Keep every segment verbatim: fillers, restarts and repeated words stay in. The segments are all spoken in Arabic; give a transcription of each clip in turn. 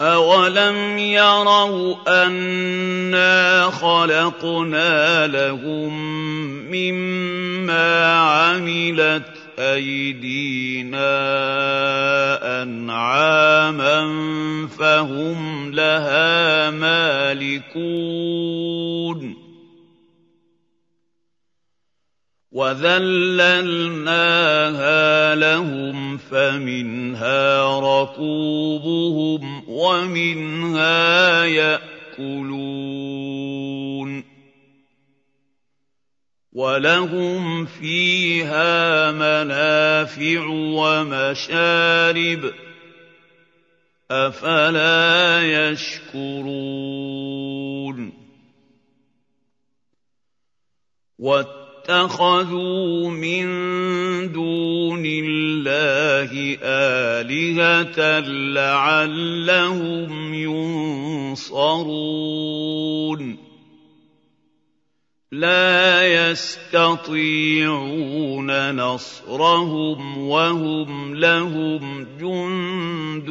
أَوَلَمْ يَرَوْا أَنَّا خَلَقْنَا لَهُم مِّمَّا عَمِلَتْ أَيْدِينَا أَنْعَامًا فَهُمْ لَهَا مَالِكُونَ وَذَلَّلْنَاهَا لَهُمْ فَمِنْهَا رَكُوبُهُمْ وَمِنْهَا يَأْكُلُونَ وَلَهُمْ فِيهَا مَنَافِعُ وَمَشَارِبُ أَفَلَا يَشْكُرُونَ وَاتَّخَذُوا مِن دُونِ اللَّهِ آلِهَةً لَّعَلَّهُمْ يُنصَرُونَ لَا يَسْتَطِيعُونَ نَصْرَهُمْ وَهُمْ لَهُمْ جُندٌ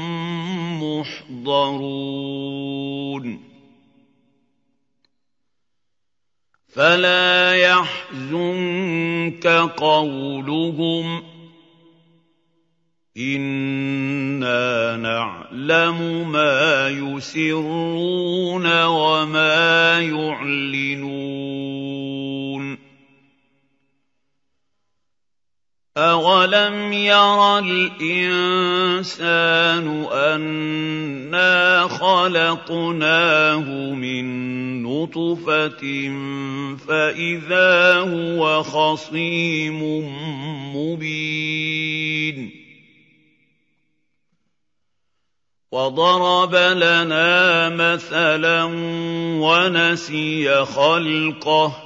مُّحْضَرُونَ فَلَا يَحْزُنكَ قَوْلُهُمْ إِنَّا نَعْلَمُ مَا يُسِرُّونَ وَمَا يُعْلِنُونَ أَوَلَمْ يَرَ الْإِنسَانُ أَنَّا خَلَقْنَاهُ مِن نُّطْفَةٍ فَإِذَا هُوَ خَصِيمٌ مُّبِينٌ وَضَرَبَ لَنَا مَثَلًا وَنَسِيَ خَلْقَهُ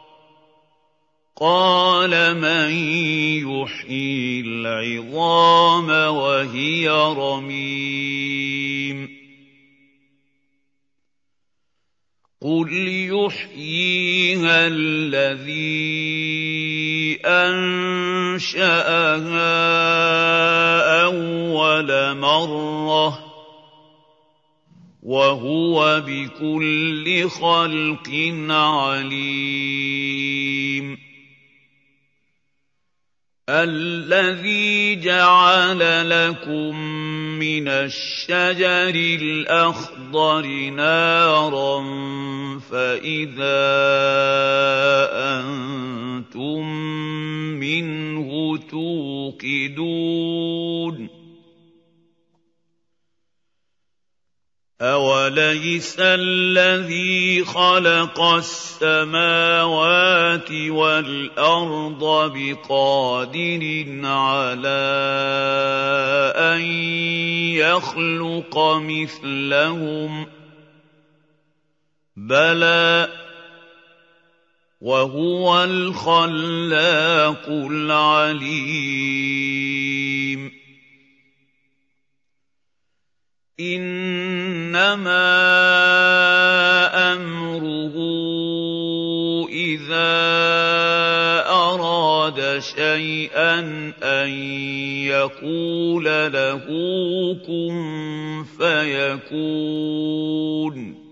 قَالَ مَن يُحْيِي الْعِظَامَ وَهِيَ رَمِيمٌ قُلْ يُحْيِيهَا الَّذِي أَنشَأَهَا أَوَّلَ مَرَّةٍ وَهُوَ بِكُلِّ خَلْقٍ عَلِيمٌ الَّذِي جَعَلَ لَكُم مِّنَ الشَّجَرِ الْأَخْضَرِ نَارًا فَإِذَا أَنتُم مِّنْهُ تُوقِدُونَ أَوَلَيْسَ الَّذِي خَلَقَ السَّمَاوَاتِ وَالْأَرْضَ بِقَادِرٍ عَلَىٰ أَن يَخْلُقَ مِثْلَهُم ۚ بَلَىٰ وَهُوَ الْخَلَّاقُ الْعَلِيمُ إِنَّمَا أَمْرُهُ إِذَا أَرَادَ شَيْئًا أَن يَقُولَ لَهُ كُن فَيَكُونُ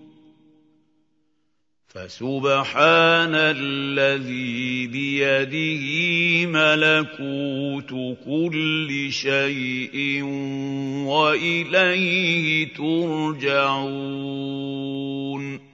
فَسُبْحَانَ الَّذِي بِيَدِهِ مَلَكُوتُ كُلِّ شَيْءٍ وَإِلَيْهِ تُرْجَعُونَ